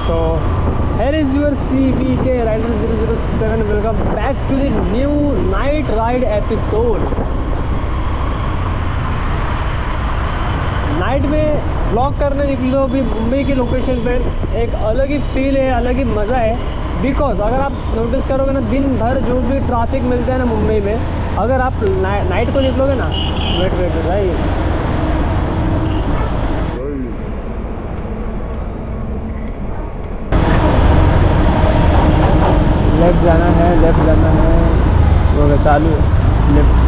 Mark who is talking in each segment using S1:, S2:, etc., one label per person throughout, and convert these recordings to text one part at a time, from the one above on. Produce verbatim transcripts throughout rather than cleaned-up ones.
S1: So here is your C V K Rider zero zero seven. Welcome back to the new night ride episode. Night में blog करने निकले हो अभी मुंबई की location पे, एक अलग ही फील है, अलग ही मज़ा है। बिकॉज अगर आप नोटिस करोगे ना, दिन भर जो भी ट्रैफिक मिलता है ना मुंबई में, अगर आप ना, नाइट को निकलोगे ना, वेट वेट वेट भाई, लेफ्ट जाना है, लेफ्ट जाना है, हो गया चालू लेफ्ट।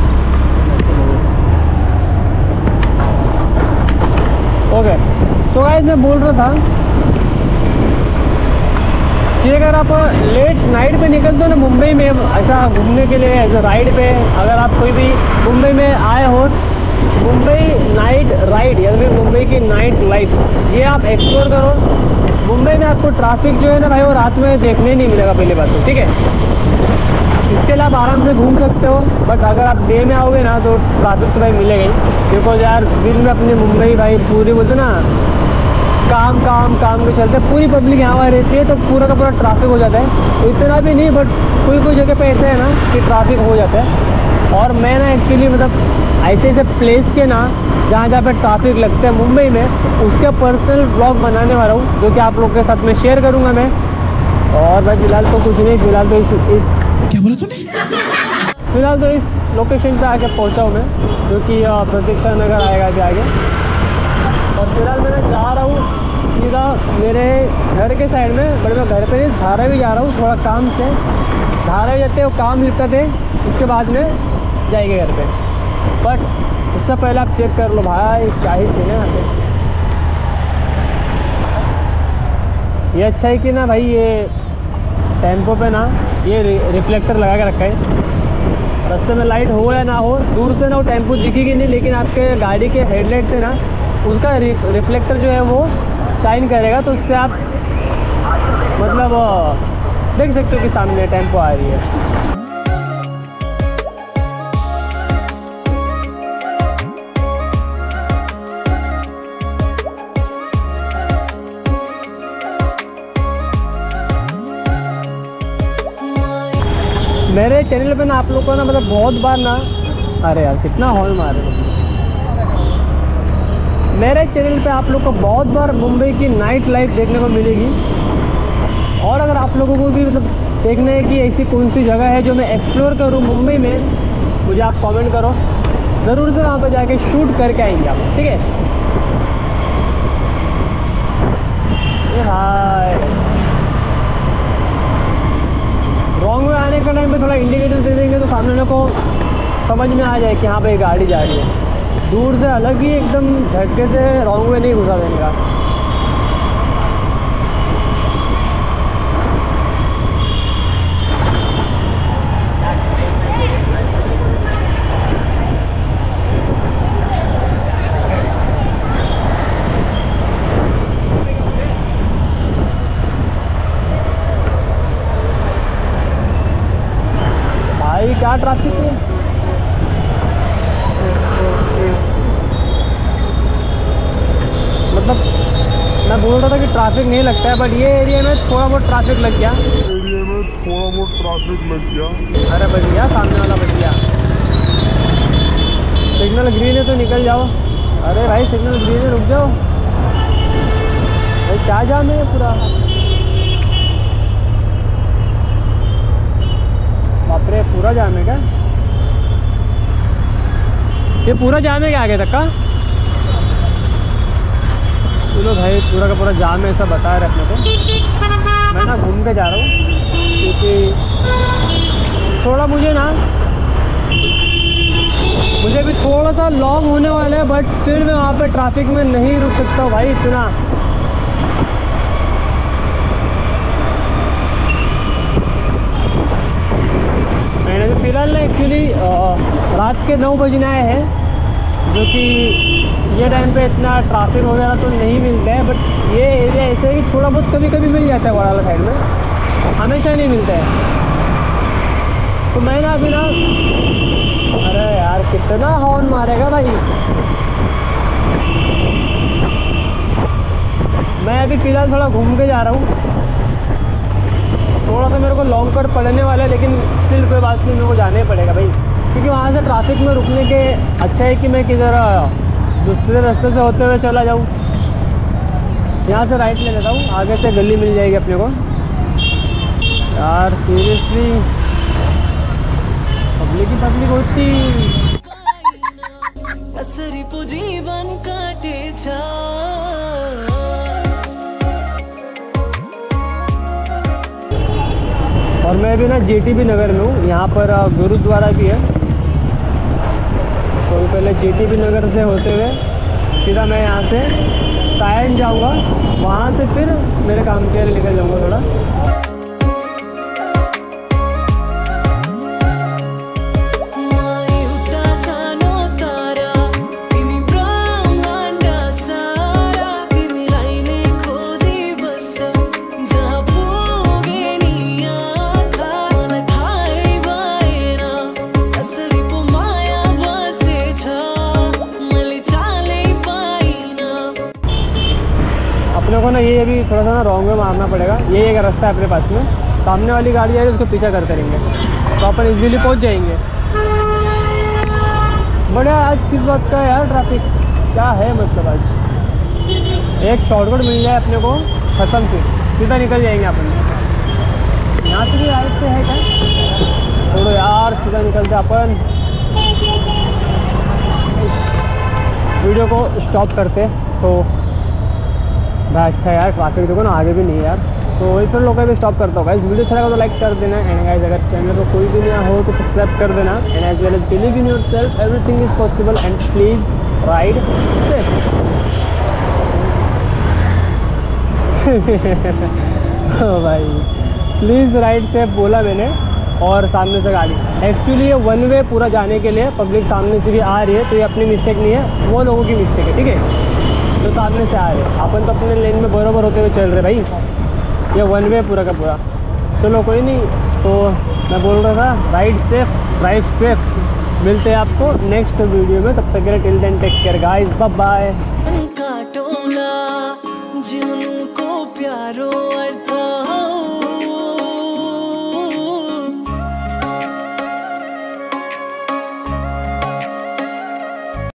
S1: ओके सो गाइस, मैं बोल रहा था कि अगर आप लेट नाइट पे निकलते हो ना मुंबई में ऐसा घूमने के लिए, ऐसा राइड पे, अगर आप कोई भी मुंबई में आए हो, मुंबई नाइट राइड या फिर मुंबई की नाइट लाइफ, ये आप एक्सप्लोर करो। मुंबई में आपको ट्रैफिक जो है ना भाई, वो रात में देखने नहीं मिलेगा, पहली बात तो, ठीक है। इसके लिए आप आराम से घूम सकते हो, बट अगर आप डे में आओगे ना तो ट्रैफिक तो भाई मिलेगा ही। बिकॉज यार दिन में अपनी मुंबई भाई पूरी बोलते ना, काम काम काम के चलते पूरी पब्लिक यहाँ वहाँ रहती है, तो पूरा का पूरा ट्रैफिक हो जाता है। तो इतना भी नहीं, बट कोई कोई जगह पे ऐसे है ना कि ट्रैफिक हो जाता है। और मैं ना एक्चुअली मतलब ऐसे ऐसे प्लेस के ना जहाँ जहाँ पे ट्रैफिक लगता है मुंबई में, उसके पर्सनल व्लॉग बनाने वाला हूँ, जो कि आप लोग के साथ में शेयर करूँगा मैं। और भाई फिलहाल तो कुछ नहीं, फिलहाल तो इस, इस
S2: क्या बोला तूने?
S1: फिलहाल तो इस लोकेशन पे आके पहुँचा हूँ मैं, जो कि प्रतीक्षा नगर आएगा आगे आगे। और फिलहाल मैं जा रहा हूँ सीधा मेरे घर के साइड में, बट मैं घर पे नहीं, धारा भी जा रहा हूँ थोड़ा काम से। धारा भी जाते हैं, वो काम निपटाते हैं, उसके बाद में जाएंगे घर पे। बट उससे पहले आप चेक कर लो भाई, क्या ही सीन है यहाँ पे। ये अच्छा है कि ना भाई, ये टेम्पो पे ना ये रिफ्लेक्टर लगा के रखा है। रास्ते में लाइट हो या ना हो, दूर से ना वो टेम्पो दिखेगी नहीं, लेकिन आपके गाड़ी के हेडलाइट से ना उसका रिफ्लेक्टर जो है वो शाइन करेगा, तो उससे आप मतलब देख सकते हो कि सामने टेम्पो आ रही है। मेरे चैनल पे ना आप लोगों को ना मतलब बहुत बार ना, अरे यार कितना हॉर्न मार रहे हो। मेरे चैनल पे आप लोग को बहुत बार मुंबई की नाइट लाइफ देखने को मिलेगी। और अगर आप लोगों को भी मतलब देखना है कि ऐसी कौन सी जगह है जो मैं एक्सप्लोर करूं मुंबई में, मुझे आप कमेंट करो, ज़रूर से वहाँ पे जाके शूट करके आएंगे आप, ठीक है। हाय, रॉन्ग वे आने का टाइम पे थोड़ा इंडिकेटर दे देंगे तो सामने वाले को समझ में आ जाए कि हाँ भाई गाड़ी जा रही है। दूर से अलग ही एकदम झटके से रॉन्ग वे नहीं घुसा देने का। भाई क्या ट्रैफिक है, मतलब मैं बोल रहा था कि ट्रैफिक नहीं लगता है, बट ये एरिया में थोड़ा बहुत ट्रैफिक लग गया
S2: एरिया में थोड़ा बहुत ट्रैफिक लग गया।
S1: अरे बच गया, सामने वाला बच गया। सिग्नल ग्रीन है तो निकल जाओ। अरे भाई सिग्नल ग्रीन है, रुक जाओ भाई, क्या जाम है पूरा। बाप रे, पूरा जाम है क्या? ये पूरा जाम है क्या आगे तक का? चलो भाई, पूरा का पूरा जाम है ऐसा बता रहे अपने को। मैं ना घूम के जा रहा हूँ, क्योंकि थोड़ा मुझे ना मुझे भी थोड़ा सा लॉन्ग होने वाला है, बट स्टिल मैं वहाँ पे ट्रैफिक में नहीं रुक सकता भाई इतना। मैंने तो फिलहाल ना एक्चुअली रात के नौ बजने आए हैं, जो कि ये टाइम पे इतना ट्रैफिक वगैरह तो नहीं मिलता है, बट ये एरिया ऐसे है कि थोड़ा बहुत कभी कभी मिल जाता है वाला साइड में, हमेशा नहीं मिलता है। तो मैं ना अभी ना, अरे यार कितना हॉर्न मारेगा भाई। मैं अभी फिलहाल थोड़ा घूम के जा रहा हूँ। थोड़ा सा मेरे को लॉन्ग कट पड़ने वाला है, लेकिन स्टिल कोई बात नहीं, मेरे को जाना ही पड़ेगा भाई, क्योंकि वहाँ से ट्रैफिक में रुकने के अच्छा है कि मैं किधर दूसरे रास्ते से होते हुए चला जाऊँ। यहाँ से राइट ले लेता हूँ, आगे से गली मिल जाएगी अपने को। यार सीरियसली पब्लिक ही पब्लिक होती। जीवन काटे और मैं भी ना जेटीबी नगर में हूँ। यहाँ पर गुरुद्वारा भी है, तो पहले जेटीबी नगर से होते हुए सीधा मैं यहाँ से सायन जाऊँगा, वहाँ से फिर मेरे काम के लिए निकल जाऊँगा थोड़ा। अपने को ना ये अभी थोड़ा सा ना रॉन्ग में मारना पड़ेगा। ये एक रास्ता है अपने पास में, सामने वाली गाड़ी आ रही है उसको पीछा करते रहेंगे तो अपन इजीली पहुंच जाएंगे। बढ़िया। आज किस बात का है यार ट्रैफिक क्या है, मतलब आज एक शॉर्टकट मिल जाए अपने को, खत्म से सीधा निकल जाएंगे अपन। यहाँ से भी राइट से है क्या? छोड़ो यार, सीधा निकलते अपन। वीडियो को स्टॉप करते तो भाई अच्छा यार, ट्रैफिक देखो ना आगे भी नहीं है यार। तो इस लोगों का भी स्टॉप करता होगा। इस वीडियो अच्छा लगा तो लाइक कर देना, एंड गाइस अगर चैनल पर कोई भी नया हो तो सब्सक्राइब कर देना। And as well as believe in yourself, everything is possible and please ride safe. भाई प्लीज़ राइड सेफ बोला मैंने, और सामने से गाड़ी एक्चुअली ये वन वे पूरा जाने के लिए पब्लिक सामने से भी आ रही है, तो ये अपनी मिस्टेक नहीं है, वो लोगों की मिस्टेक है, ठीक है, जो तो सामने से आ रहे हैं। अपन तो अपने लेन में बराबर होते हुए चल रहे भाई, ये वन वे पूरा का पूरा। चलो कोई नहीं, तो मैं बोल रहा था राइड सेफ, ड्राइव सेफ। मिलते हैं आपको नेक्स्ट वीडियो में, तब तक के लिए till then take care guys, bye bye.